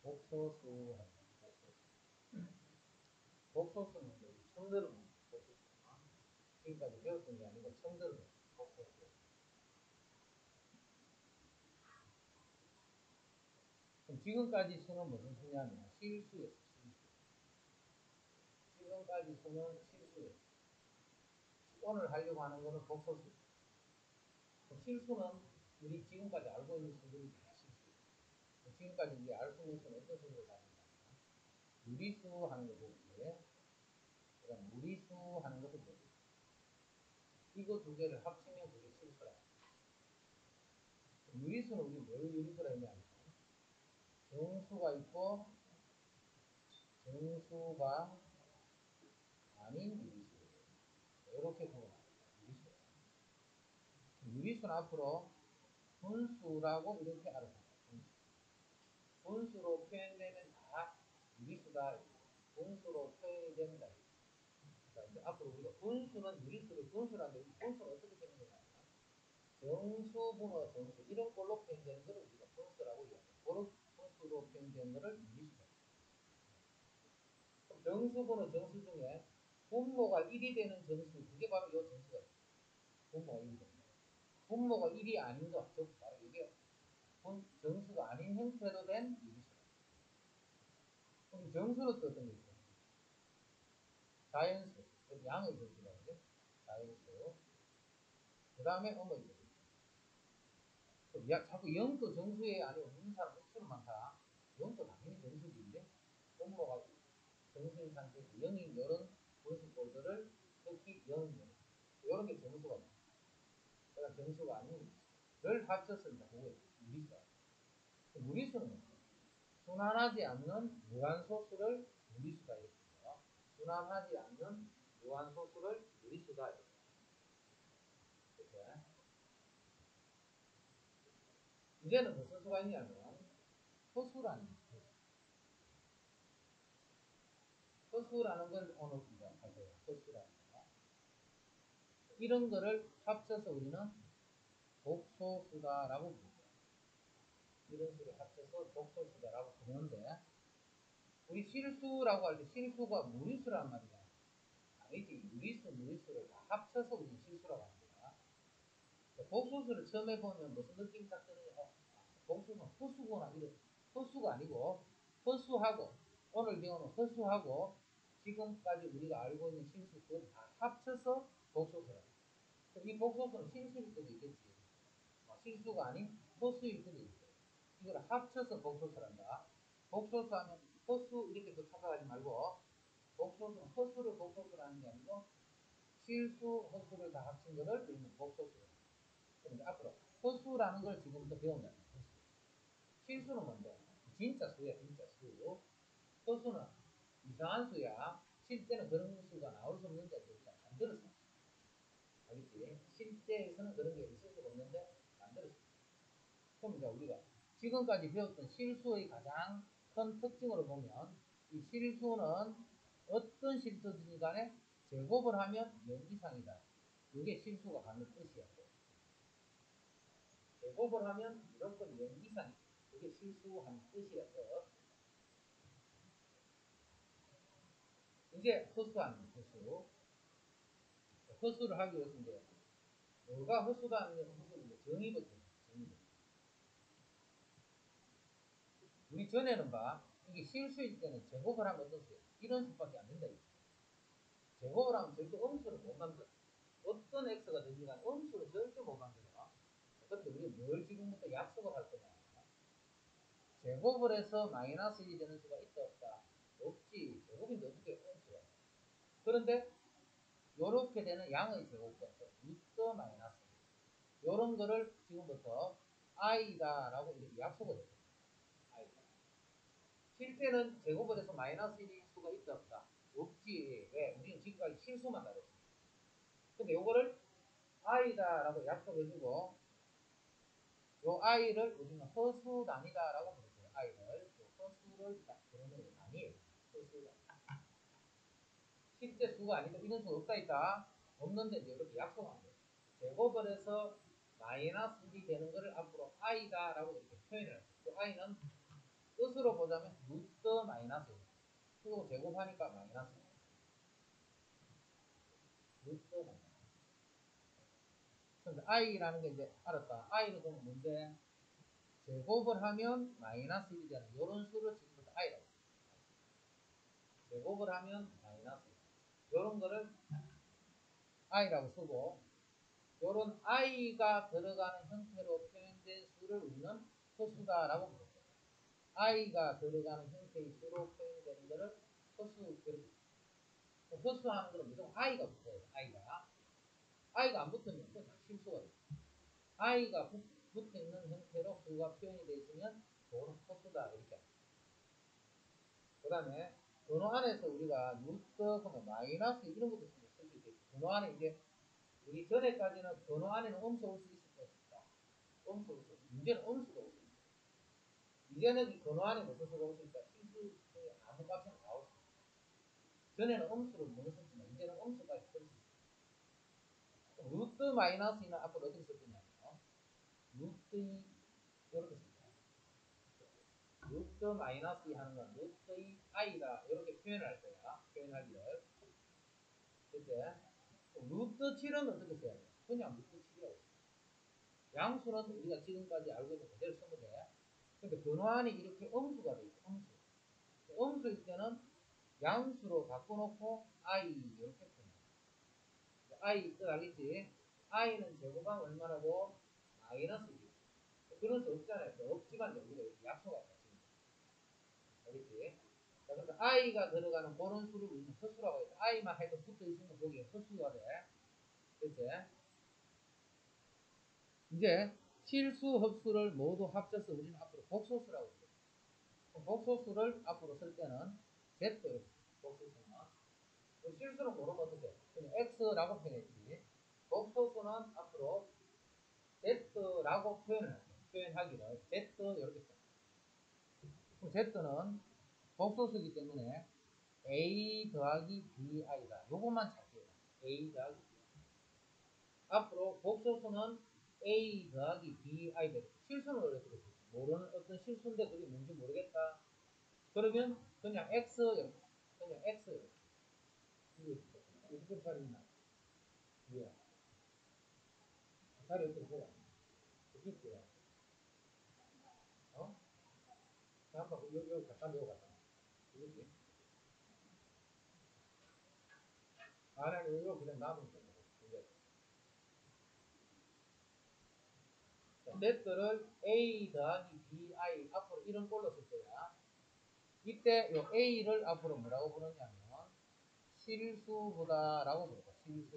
복소수 합니다. 복소수는 처음 들어보는 복소수. 지금까지 배웠던 게 아니고 처음 들어보는 복소수. 그럼 지금까지 수는 무슨 수냐면 실수였어. 실수. 지금까지 수는 실수였어. 오늘 하려고 하는 거는 복소수. 실수는 우리 지금까지 알고 있는 수들이 다 실수예요. 지금까지 우리 알 수 있는 수는 어떤 수를 가진다? 무리수 하는 거 보고, 그다음 무리수 하는 것도 보고. 이거 두 개를 합치면 그게 실수라. 유리수는 우리 뭘 유리수라 했냐면 정수가 있고 정수가 아닌 유리수. 이렇게 구분합니다. 유리수. 유리수는 앞으로 분수라고 이렇게 알아봅니다. 분수로 표현되면 다 유리수다. 분수로 표현이 된다. 그러니까 앞으로 우리가 분수는 유리수를 분수라는데 분수는 어떻게 표현되냐면 정수분호 정수 이런 걸로 표현되는 것을 우리가 분수라고 이야기해요. 그런 분수로 표현되는 것을 유리수다. 정수분호 정수 중에 분모가 1이 되는 정수 그게 바로 이 정수가 있어요. 분모가 1이 되는 분모가 1이 아닌 것, 즉 바로 이게 정수가 아닌 형태로 된 유리수다. 그럼 정수는 또 어떤 게 있어요? 자연수, 양의 정수라고 하죠. 자연수. 그 다음에 어머니 정수. 자꾸 0도 정수에 안에 없는 사람 억수로 많다. 0도 당연히 정수인데 분모가 정수인 상태에서 0인 이런 분수꼴들을 특히 0, 이런 게 정수가 있어요. 그러니까 정수가 아닌 를 합쳤습니다. 그게 무리수다. 무리수는 순환하지 않는 무한소수를 무리수다 이렇게 해요. 순환하지 않는 무한소수를 무리수다 이렇게. 이렇게. 이제는 무슨 수가 있냐면 허수라는 허수라는 걸 오늘 우리가 할 거예요. 허수라는 거. 이런 거를 합쳐서 우리는 복소수다라고 부릅니다. 이런 수를 합쳐서 복소수다라고 부르는데 우리 실수라고 할 때 실수가 무리수란 말이야. 아니지. 무리수를 다 합쳐서 우리는 실수라고 합니다. 복소수를 처음 해보면 무슨 느낌이 딱 드느냐. 복수는 허수구나. 이런 허수가 아니고 허수하고 오늘 배우는 허수하고 지금까지 우리가 알고 있는 실수 그걸 다 합쳐서 복소수라고. 이 복소수는 실수일 때도 있겠지. 실수가 아닌 허수일 때도 있어요. 이걸 합쳐서 복소수란다. 복소수하면 허수 이렇게 또 착각하지 말고 복소수는 허수를 복소수라는 게 아니고 실수, 허수를 다 합친 거를 우리는 복소수라고. 그런데 앞으로 허수라는 걸 지금부터 배운다. 허수. 실수는 뭔데? 진짜 수야, 진짜 수. 허수는 이상한 수야. 실제는 그런 수가 나올 수 없는데 만들었어. 알겠지? 실제에서는 그런 게 있을 수가 없는데 만들었어. 그럼 이제 우리가 지금까지 배웠던 실수의 가장 큰 특징으로 보면 이 실수는 어떤 실수든지 간에 제곱을 하면 0 이상이다. 이게 실수가 갖는 뜻이야. 제곱을 하면 무조건 0 이상이다. 이게 실수하는 뜻이라서 이제 허수하는 허수. 허수를 하기 위해서 이제 뭐가 허수가 아니면 허수인데 정의부터 정의부터. 우리 전에는 이게 실수일 때는 제곱을 하면 어떤 수예요? 이런 수밖에 안 된다. 제곱을 하면 절대 음수를 못 만들어. 어떤 x가 되든 간에 음수를 절대 못 만들어. 그런데 우리 뭘 지금부터 약속을 할 거냐. 제곱을 해서 마이너스 1이 되는 수가 있다 없다? 없지. 제곱인데 어떻게 음수야. 그런데 요렇게 되는 양의 제곱과 루트 마이너스 요런 거를 지금부터 i다라고 이렇게 약속을 해요. i다. 실제는 제곱을 해서 마이너스 1일 수가 있다 없다? 없지. 왜? 우리는 지금까지 실수만 다뤘어. 근데 요거를 i다라고 약속해주고 요 i를 우리는 허수단위다라고 부르고요. i를 허수를 딱 부르는 게 아니에요. 허수가 실제 수가 아닌데 이런 수가 없다 있다 없는데 이제 이렇게 약속한 거예요. 제곱을 해서 마이너스 1이 되는 것을 앞으로 i다라고 이렇게 표현을 해요. 그 i는 허수로 보자면 루트 마이너스 이거 제곱하니까 마이너스 루트 마이너스. 그런데 i라는 게 이제 알았다. i는 그럼 뭔데? 제곱을 하면 마이너스 1이 되는 이런 수를 지금부터 i라고. 제곱을 하면 마이너스 이런 거를 i라고 쓰고 이런 i가 들어가는 형태로 표현된 수를 우리는 허수다라고 부릅니다. i가 들어가는 형태의 수로 표현되는 것을 허수, 허수하는 것은 무조건 i가 붙어요. i가 안 붙으면 그건 다 실수가 돼요. i가 붙어 있는 형태로 수가 표현이 되어 있으면 그거는 허수다 이렇게. 그 다음에 번호 안에서 우리가 루트 하면 마이너스 이런 것도 쓸 수 있겠죠. 번호 안에 이제 우리 전에까지는 번호 안에는 음수 올 수 있었다. 음수 올 수 있어. 문제는 음수가 올 수 있어. 이제는 이 번호 안에 무슨 수가 올 수 있다. 실수 아무 값이나 나올 수 있어. 전에는 음수를 못 썼지만 이제는 음수까지 쓸 수 있어. 루트 마이너스는 앞으로 어떻게 쓸 거냐면 루트 이렇게 쓸 거야. 루트 마이너스 하는 건 루트 i다 이렇게 표현을 할 거야. 표현하기를. 이제 루트 7은 어떻게 써야 돼? 그냥 루트 7이라고 써. 양수는 우리가 지금까지 알고 있는 그대로 쓰면 돼. 근데 번호안이 이렇게 음수가 돼 있어. 음수일 때는 양수로 바꿔놓고 i 이렇게 표현해. i 뜻 알겠지? i는 제곱하면 얼마라고? 마이너스 1. 그런 수 없잖아요. 없지만 우리가 이렇게 약속하고 지금. 알겠지? 자, 그래서 i가 들어가는 그런 수를 우리는 허수라고 해서 i만 해도 붙어 있으면 거기에 허수가 돼. 그치? 이제 실수, 흡수를 모두 합쳐서 우리는 앞으로 복소수라고 해요. 복소수를 앞으로 쓸 때는 Z 복소수는 실수는 모르면 어떻게 해? 그냥 X라고 표현했지. 복소수는 앞으로 Z라고 표현하기를 Z 이렇게 써. 그럼 Z는 복소수이기 때문에 A 더하기 BI다. 요것만 찾게요. A 더하기 BI. 앞으로 복소수는 A 더하기 BI 되 실수는 원래 그렇게 모르는 어떤 실수인데 그게 뭔지 모르겠다. 그러면 그냥 X 그냥 X 이게 무슨 자리 있나? 뭐야? 자리 어떻게 보라? 여기 있고요. 어? 잠깐 여기 갖다 놓고 갔다. 여기 안에 이거 그냥 놔두면 돼. Z를 A 더하기 BI 앞으로 이런 꼴로 쓸 거야. 이때 요 A를 앞으로 뭐라고 부르냐면 실수보다라고 부르고 실수.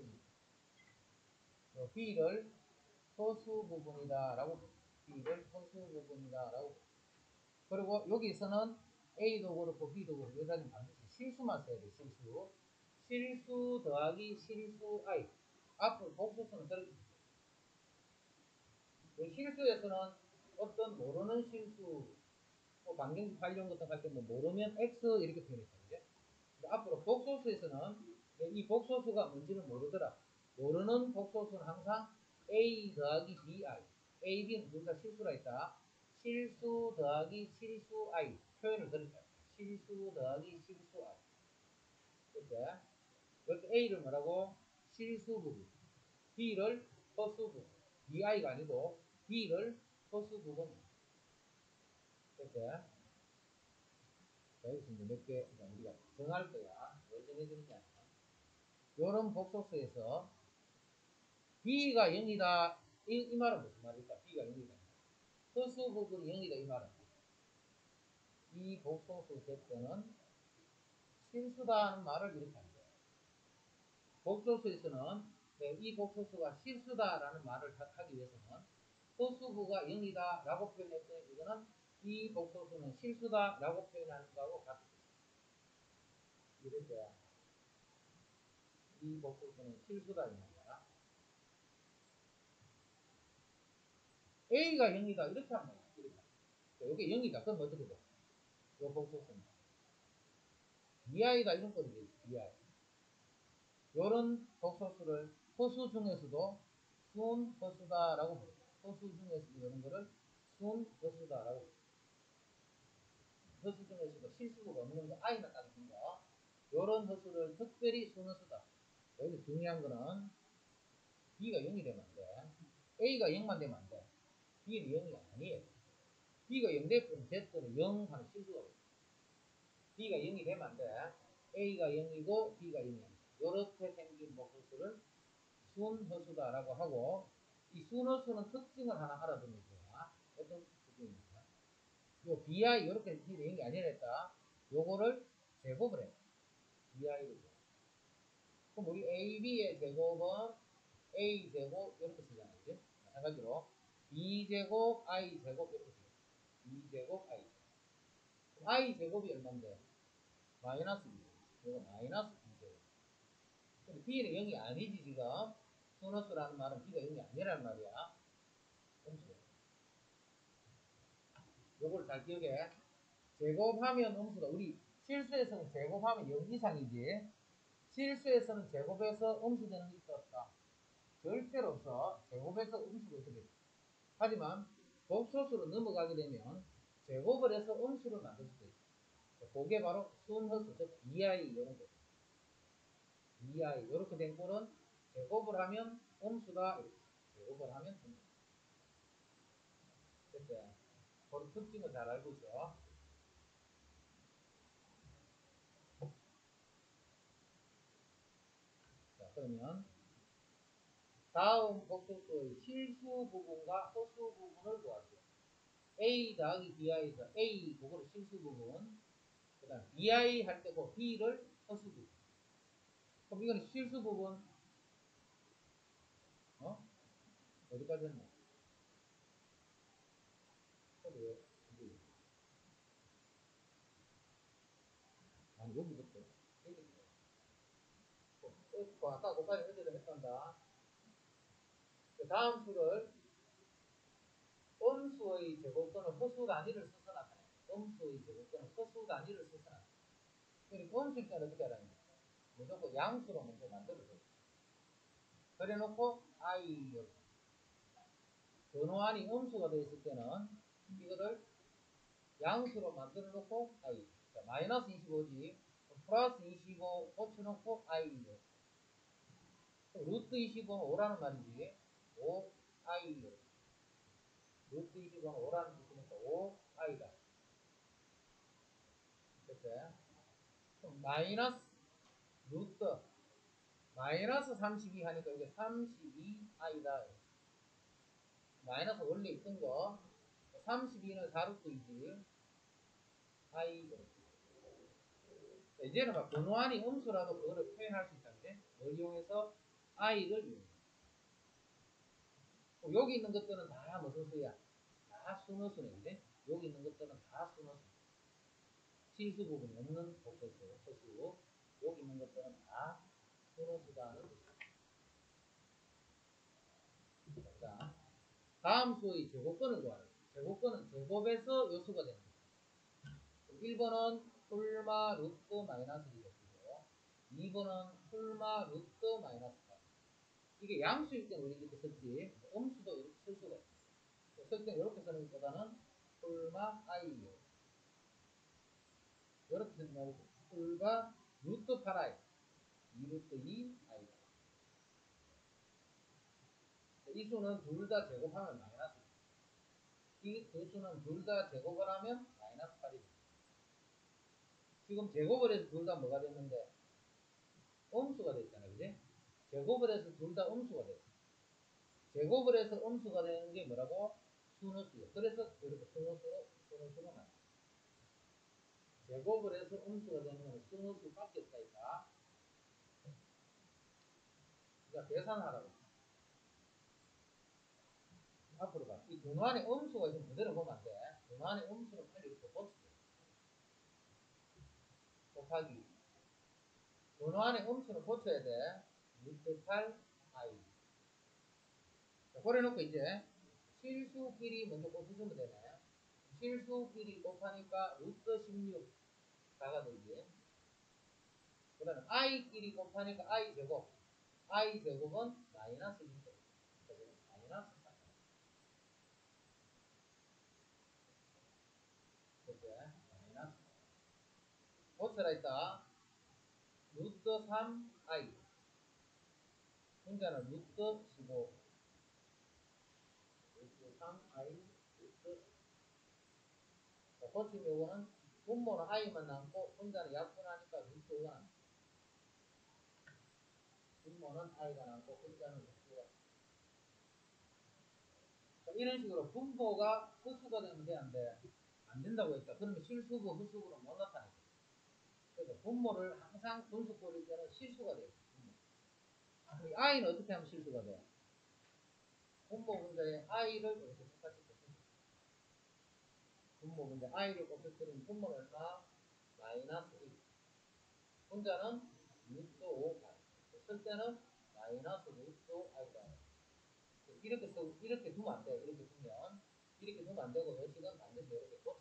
요 B를 소수 부분이다라고 부르고 B를 소수 부분이다라고 부르고. 그리고 여기서는 A도 그렇고 B도 그렇고 여기서는 반드시 실수만 써야 돼. 실수 더하기 실수 I 앞으로 복수수는 그렇게 실수에서는 어떤 모르는 실수 반경 관련 같은 거 할 때 뭐 모르면 X 이렇게 표현했거든요. 앞으로 복소수에서는 이 복소수가 뭔지는 모르더라. 모르는 복소수는 항상 A 더하기 BI. A, B는 둘 다 실수라 했다. 실수 더하기 실수 I. 표현을 들을까요? 실수 더하기 실수 I. 그때 여기 A를 뭐라고? 실수 부분. B를 허수 부분. BI가 아니고 B를 허수 부분. 그때 여기서 이제 몇 개 우리가 정할 거야. 왜 정해주느냐. 요런 복소수에서 B가 0이다. 이 말은 무슨 말일까? B가 0이다. 허수 부분이 0이다. 이 말은. 이 복소수 Z는 실수다 는 말을 이렇게 합니다. 복소수에서는 이 복소수가 실수다라는 말을 하기 위해서는 허수부가 0이다 라고 표현했더니 이거는 이 복소수는 실수다 라고 표현하는 거하고 같은 것입니다. 이럴 때이 복소수는 실수다 이런 거야. A가 0이다 이렇게 하면 이렇게. 이게 0이다. 그럼 어떻게 돼? 이 복소수는 BI다 이런 거지. BI. 이런 복소수를 허수 중에서도 순 허수다라고 부릅니다. 허수 중에서도 이런 거를 순 허수다라고 부릅니다. 허수 중에서도 실수가 없는 거, i나 따르는 거, 요런 허수를 특별히 순허수다. 여기서 중요한 거는 b가 0이 되면 안 돼. a가 0만 되면 안 돼. b는 0이 아니에요. b가 0 되면 z는 0 하는 실수가 없어. b가 0이 되면 안 돼. a가 0이고 b가 0이 아니야. 요렇게 생긴 허수를 순허수다라고 하고, 이 순허수는 특징을 하나 알아두면 좋아. 어떤 특징입니까? 요 bi 요렇게 b가 0이 아니라 했다. 요거를 제곱을 해. bi를. 그럼 우리 ab의 제곱은 a제곱 이렇게 쓰잖아요. 그지? 마찬가지로 b제곱 i제곱 이렇게 쓰요. b제곱 i제곱. 그럼 i제곱이 얼마인데? 마이너스 2제곱. 이거 마이너스 2제곱. 근데 b는 0이 아니지 지금. 순허수라는 말은 b가 0이 아니란 말이야. 음수. 요걸 잘 기억해. 제곱하면 음수다. 우리 실수에서는 제곱하면 0 이상이지. 실수에서는 제곱해서 음수되는 게 있다 없다? 절대로 없어. 제곱해서 음수가 어떻게 돼? 하지만 복소수로 넘어가게 되면 제곱을 해서 음수를 만들 수도 있어. 그게 바로 순허수, 즉 bi 이런 거. bi 이렇게 된 꼴은 제곱을 하면 음수다. 이렇게. 제곱을 하면 음수. 됐죠? 그런 특징을 잘 알고 있어. 자, 그러면 다음 복소수의 실수 부분과 허수 부분을 구하세요. a 더하기 bi에서 a 그거를 실수 부분, 그 다음 bi 할 때고 b를 허수 부분. 그럼 이거는 실수 부분 어디까지 했나? 왜? 아니 여기부터 여기부터. 아까 곱하기 어제도 했단다. 그 다음 수를 음수의 제곱근을 허수 단위를 써서 나타내. 음수의 제곱근을 허수 단위를 써서 나타내. 그러니까 음수일 때는 어떻게 하라는 거야? 무조건 양수로 먼저 만들어줘. 그래놓고 i 번호안이 음수가 되어 있을 때는 이거를 양수로 만들어 놓고 i. 자, 마이너스 25지. 플러스 25 고쳐놓고 i. 루트 25는 5라는 말이지. 5 i. 루트 25는 5라는 뜻이니까 5 i다. 됐지? 그럼 마이너스 루트 마이너스 32 하니까 이게 32 i다. 마이너스 원래 있던 거 32는 4루트이지. i. 이제는 막 번호안이 음수라도 그거를 표현할 수 있다는데 뭘 이용해서 i를 이용해. 여기 있는 것들은 다 무슨 수야? 다 순호수네. 그지? 여기 있는 것들은 다 순호수. 실수 부분이 없는 복소수, 허수. 여기 있는 것들은 다 순호수다는 뜻이야. 자, 다음 수의 제곱근을 구하라. 제곱근은 제곱에서 요수가 되는 거야. 1번은 풀마 루트 마이너스 2고 2번은 풀마 루트 마이너스 4. 이게 양수일 때는 우리 이렇게 썼지. 음수도 이렇게 쓸 수가 있어. 쓸 때 이렇게 쓰는 것보다는 풀마 i. 이렇게 쓰는 거 풀과 루트 8i. 2루트 2i. 이 수는 둘 다 제곱하면 마이너스. 이 두 수는 둘 다 제곱을 하면 마이너스 8이다. 지금 제곱을 해서 둘 다 뭐가 됐는데? 음수가 됐잖아요. 그지? 제곱을 해서 둘 다 음수가 됐어. 제곱을 해서 음수가 되는 게 뭐라고? 순호수예요. 그래서 이렇게 순호수로 나눠. 제곱을 해서 음수가 되는 건 순호수밖에 없다니까. 그러니까 계산하라고. 앞으로 봐. 이 근원의 음수가 지금 그대로 보면 안 돼. 근원의 음수는 빨리 이렇게 고치죠. 곱하기. 근원의 음수는 고쳐야 돼. 루트 8 i. 자, 그래놓고 이제 실수끼리 먼저 곱해주면 되네. 실수끼리 곱하니까 루트 16 4가 되지. 그 다음에 i끼리 곱하니까 i제곱. i제곱은 마이너스 1제곱. 마이너스 4. 그치? 마이너스 고쳐라 했다. 루트 3i. 분자는 루트 15. 루트 3i 루트 15. 고치면 요거는 분모는 i만 남고 분자는 약분하니까 루트 5가 남고. 분모는 i가 남고 분자는 루트 5가 남고. 이런 식으로 분모가 홀수가 되면 돼, 안 돼? 안 된다고 했다. 그러면 실수고 홀수고는 못 나타내죠. 그래서 분모를 항상 분수 꼴릴 때는 실수가 돼요. 그럼 i는 어떻게 하면 실수가 돼? 분모 분자에 i를 이렇게 똑같이 곱해요. 분모 분자 i를 곱해뜨리면 분모는 얼마? 마이너스 1. 분자는 루트 5i. 쓸 때는 마이너스 루트 5i가. 이렇게 두면 안 돼. 이렇게 두면. 이렇게 두면 안 되고, 요식은 반드시 이렇게 고쳐.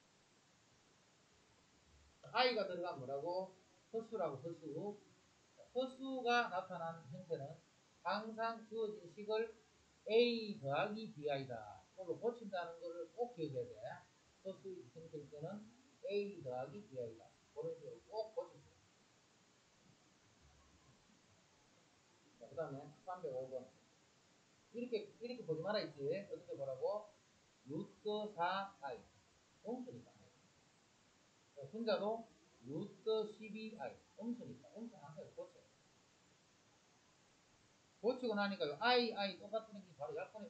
i가 들어가면 뭐라고? 허수라고, 허수. 허수가 나타난 형태는 항상 주어진 식을 a 더하기 bi다. 그걸로 고친다는 것을 꼭 기억해야 돼. 허수 형태일 때는 a 더하기 bi다. 그런 식으로 꼭 고쳐줘요. 그 다음에 305번. 이렇게 보지 마라 했지. 어떻게 보라고? 루트 4i. 음수니까. 분자도 루트 12i. 음수니까. 음수 항상 고쳐요. 고치고 나니까 요 i 똑같은 게 바로 약분해.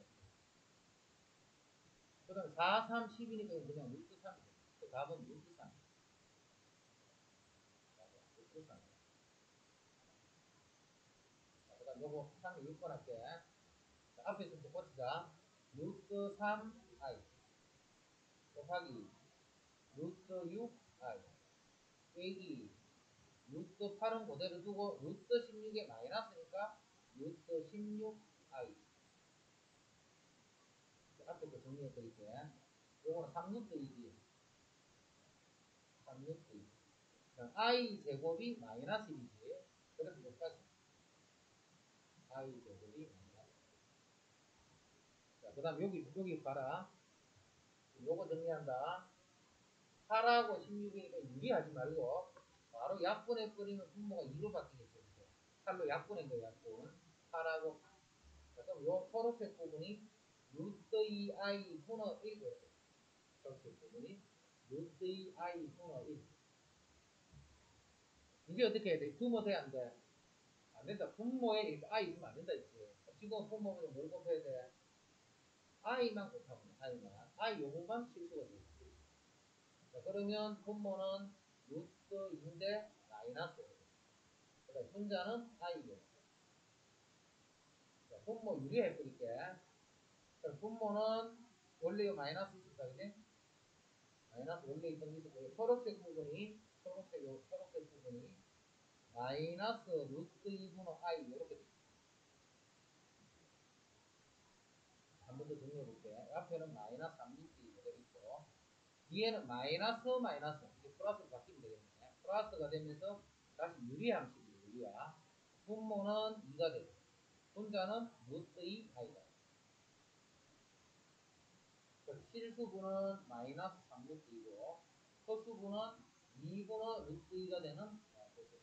그 다음에 4, 3, 10이니까 그냥 루트 3이죠. 그 답은 루트 3. 루트 3. 그 다음 요거 3, 6번 할게. 자, 앞에 있으면 고치자. 루트 3i 곱하기 루트 6i 빼기 루트 8은 그대로 두고 루트 16에 마이너스니까 루트 16i. 앞에 거 정리해 드릴게. 요거는 3루트 2지. 3루트 2. i 제곱이 마이너스 1이지. 그래서 여기까지 i 제곱이 마이너스. 자, 그 다음 여기 봐라. 요거 정리한다. 8하고 16이니까 유리하지 말고 바로 약분해 버리면 분모가 2로 바뀌겠죠. 8로 약분한 거예요. 약분. 8하고. 그럼 요 초록색 부분이 루트 2i 분의 1 이렇게. 초록색 부분이 루트 2i 분의 1. 이제 어떻게 해야 돼? 분모 돼야 안 돼? 안 된다. 분모에 i 있으면 안 된다 했지. 지금 분모는 뭘 곱해야 돼? i만 곱하면 i만. i 요거만 실수가 돼. 자, 그러면 분모는 루트 2인데 마이너스 5. 그다음 분자는 i요. 자, 분모 유리해 버릴게. 그럼 분모는 원래 마이너스 있었다, 그지? 마이너스 원래 있던 게 있었고, 초록색 부분이 마이너스 루트 2분의 i 이렇게 돼. 한 번 더 정리해 볼게. 앞에는 마이너스 3루트 2 그대로 있고, 뒤에는 마이너스 플러스로 바뀌면 되겠네. 플러스가 되면서 다시 유리함식이에요. 유리야. 분모는 2가 되고 분자는 루트 2 i다. 실수분은 마이너스 3루트 2고 허수분은 2분의 루트 2가 되는 거죠.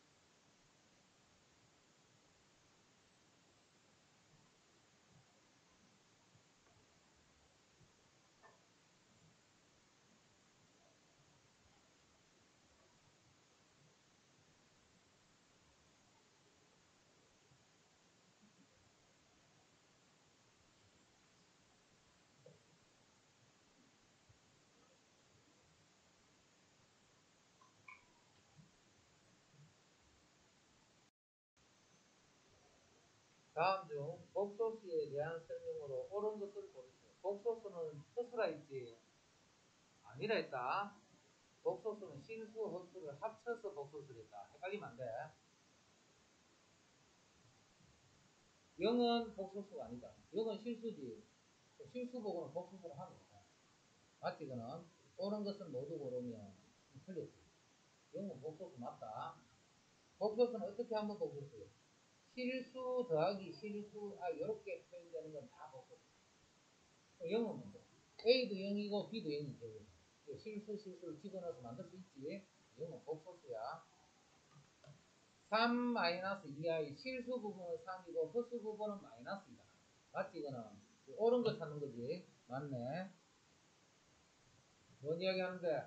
다음 중 복소수에 대한 설명으로 옳은 것을 고르세요. 복소수는 허수라 했지 아니라 했다. 복소수는 실수, 허수를 합쳐서 복소수를 했다. 헷갈리면 안 돼. 0은 복소수가 아니다. 0은 실수지. 실수 보고는 복소수를 하는 거다. 맞지, 그는? 옳은 것은 모두 고르면 틀렸지. 0은 복소수 맞다. 복소수는 어떻게 하면 복소수예요? 실수 더하기 실수, 이렇게 표현되는 건 다 복소수. 0은 뭔데? A도 0이고 B도 0이지. 실수를 집어넣어서 만들 수 있지. 이건 복소수야. 3 마이너스 2i 실수 부분은 3이고 허수 부분은 마이너스이다. 맞지 이거는? 옳은 거 찾는 거지. 맞네. 뭔 이야기 하는데?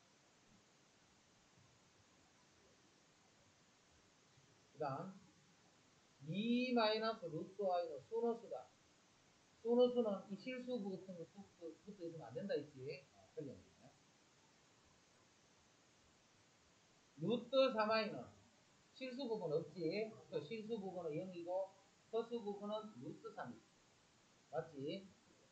그 다음 2 마이너스 루트 i는 순호수다. 순호수는 이 실수 같은 거 붙어 있으면 안 된다 했지. 틀렸네. 루트 3i는 실수 부분 없지. 그 실수 부분은 0이고 허수 부분은 루트 3이지. 맞지?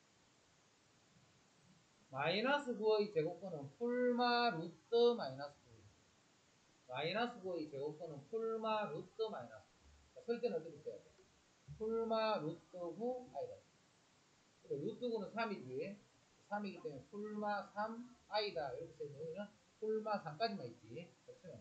마이너스 9의 제곱근은 풀마 루트 마이너스 9. 마이너스 9의 제곱근은 풀마 루트 마이너스 9. 쓸 때는 어떻게 써야 돼? 풀마 루트 9 i다. 그래, 루트 9는 3이지. 3이기 때문에 풀마 3 i다. 이렇게 써있는 여기는 풀마 3까지만 있지. 그렇죠?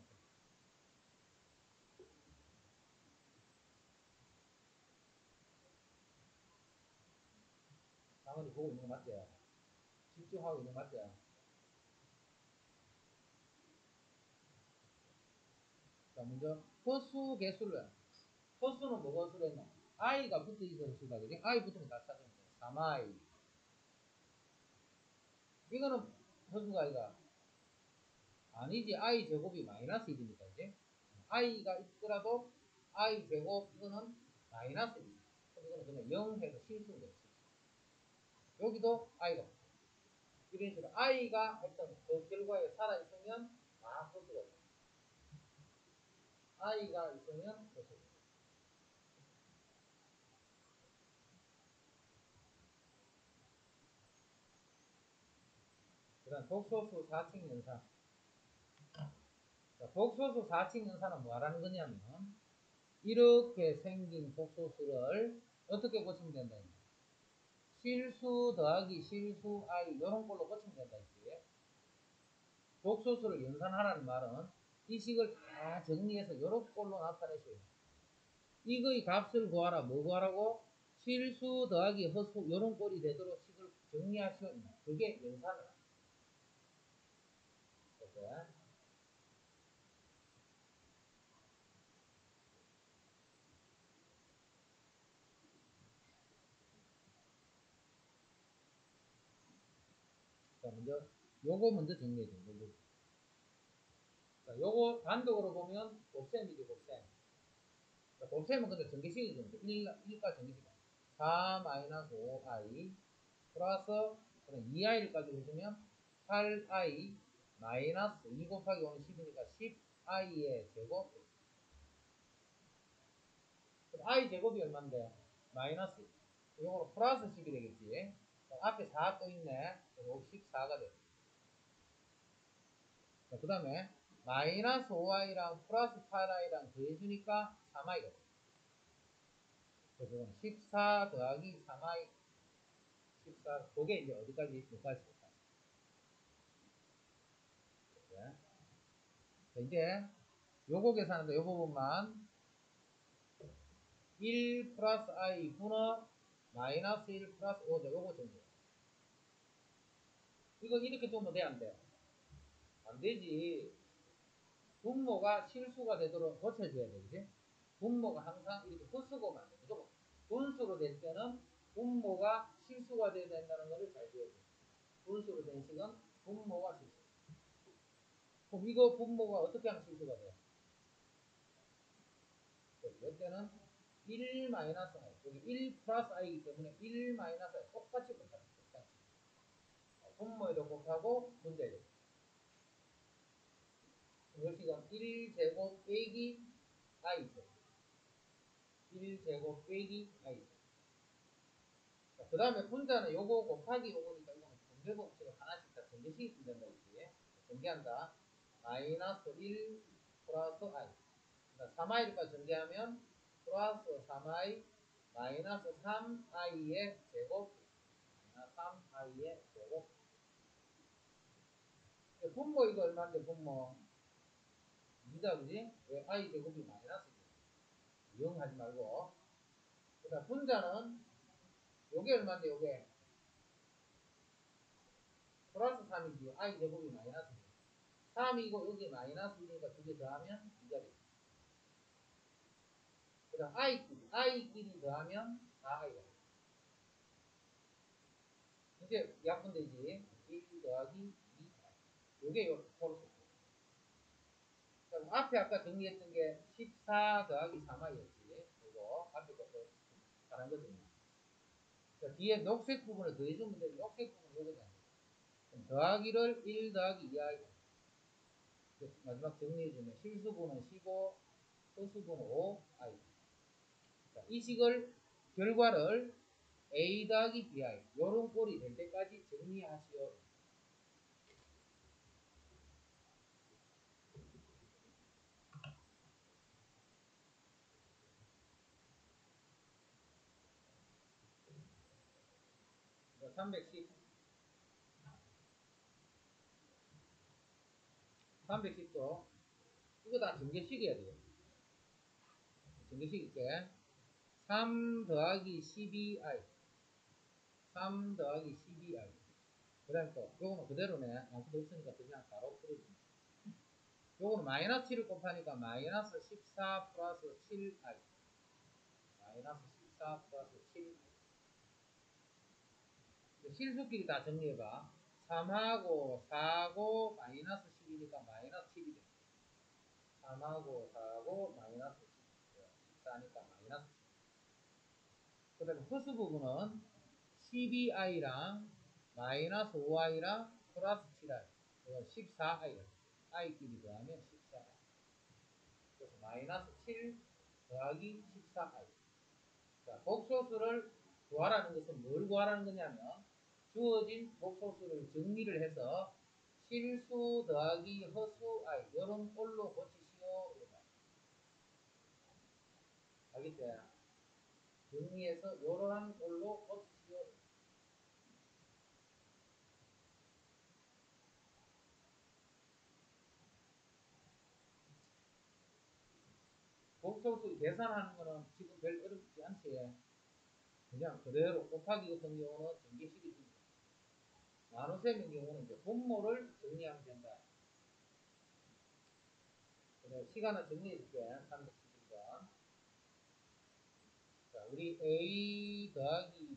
나머지 보고 있는 거 맞지? 집중하고 있는 거 맞지? 자, 먼저 허수 개수를. 허수는 뭐가 허수로 했노? i가 붙어 있어서 허수다. 그지? i 붙으면 다 찾으면 돼. 3i. 이거는 허수가 아이가 아니지. i 제곱이 마이너스 1이니까 이제 i가 있더라도 i 제곱 이거는 마이너스 1. 이거는 그냥 0 해서 실수인 거지. 여기도 i가 붙어. 이런 식으로 i가 어떤 그 결과에 살아있으면 다 허수가 돼. i가 있으면 허수가 돼. 그 다음 복소수 4층 연산. 복소수 4층 연산은 뭐라는 거냐면 이렇게 생긴 복소수를 어떻게 고치면 된다. 실수 더하기 실수 i 이런 걸로 고치면 된다 했지. 복소수를 연산하라는 말은 이 식을 다 정리해서 이런 걸로 나타내셔야 돼. 이거의 값을 구하라. 뭐 구하라고? 실수 더하기 허수 이런 꼴이 되도록 식을 정리하시면 그게 연산을 합니다. 자, 먼저 요거 먼저 정리해 줘. 자, 요거 단독으로 보면 곱셈이죠, 곱셈. 자, 곱셈은 근데 전개식이 좀 1과 전개식. 4-5i 플러스 2i를 가지고 있으면 8i 마이너스 2 곱하기 5는 10이니까 10i의 제곱. i 제곱이 얼만데? 마이너스. 이거로 플러스 10이 되겠지. 앞에 4 또 있네. 14가 돼. 그 다음에 마이너스 5i랑 플러스 8i랑 더해주니까 3i가 돼. 그래서 14 더하기 3i 14. 그게 이제 어디까지? 여기까지. 이제 요거 계산하는데 요 부분만 1 플러스 i 분의 마이너스 1 플러스 5죠. 요거 정도. 이거 이렇게 두면 돼, 안 돼? 안 되지. 분모가 실수가 되도록 고쳐줘야 돼, 그지? 분모가 항상 이렇게 헛수고만 돼. 무조건. 분수로 될 때는 분모가 실수가 돼야 된다는 것을 잘 배워야 돼. 분수로 된 식은 분모가 실수. 그럼 이거 분모가 어떻게 하면 실수가 돼? 이때는 1 마이너스 i. 여기 1 플러스 i이기 때문에 1 마이너스 i 똑같이 곱하는 거예요. 분모에도 곱하고 분자에도 곱하고. 이것이 1제곱 빼기 i죠. 1제곱 빼기 i. 그 다음에 분자는 요거 곱하기 요거니까 이거는 분배법칙을 하나씩 다 전개식이 된다 이지. 전개한다. 마이너스 1 플러스 i. 3i까지 전개하면 플러스 3i 마이너스 3i의 제곱. 3i의 제곱. 분모 이거 얼마인데 분모? 2다 그지? 왜 i 제곱이 마이너스지? 0 하지 말고. 그 다음 분자는 요게 얼마인데 요게 플러스 3이지. i 제곱이 마이너스지. 3이고 여기 마이너스 1이니까 두 개 더하면 이 자리. 그 다음 i끼리 더하면 4i가. 이제 약분되지. 1 더하기 2. 요게 요 토로. 그럼 앞에 아까 정리했던 게 14 더하기 3i였지. 이거 앞에 것도 다른 거거든요. 자, 뒤에 녹색 부분을 더해주면 돼. 녹색 부분 요거잖아. 더하기를 1 더하기 2i. 마지막 정리해주면 실수분은 15, 소수분은 5i. 자, 이 식을 결과를 a 더하기 bi 요런 꼴이 될 때까지 정리하시오. 자, 310 310도 이거 다 전개식이어야 돼요. 전개식 있게 3 더하기 12i 3 더하기 12i 그 다음에 또 요거는 그대로네. 아무것도 없으니까 그냥 바로 풀어줍니다. 요거는 마이너스 7을 곱하니까 마이너스 14 플러스 7i 마이너스 14 플러스 7i 실수끼리 다 정리해봐. 3하고 4하고 마이너스 10이니까 마이너스 7이 돼. 3하고 4하고 마이너스 14니까 마이너스 10. 그 다음에 허수 부분은 12i랑 마이너스 5i랑 플러스 7i. 이건 14i. i끼리 더하면 14i. 그래서 마이너스 7 더하기 14i. 자, 복소수를 구하라는 것은 뭘 구하라는 거냐면 주어진 복소수를 정리를 해서 실수 더하기 허수 i 이런 꼴로 고치시오. 알겠지? 정리해서 이러한 꼴로 고치시오. 복소수 계산하는 거는 지금 별 어렵지 않지. 그냥 그대로 곱하기 같은 경우는 전개식이 줍니다. 나눗셈의 경우는 이제 분모를 정리하면 된다. 그래, 시간을 정리해줄게. 311번. 자, 우리 A 더하기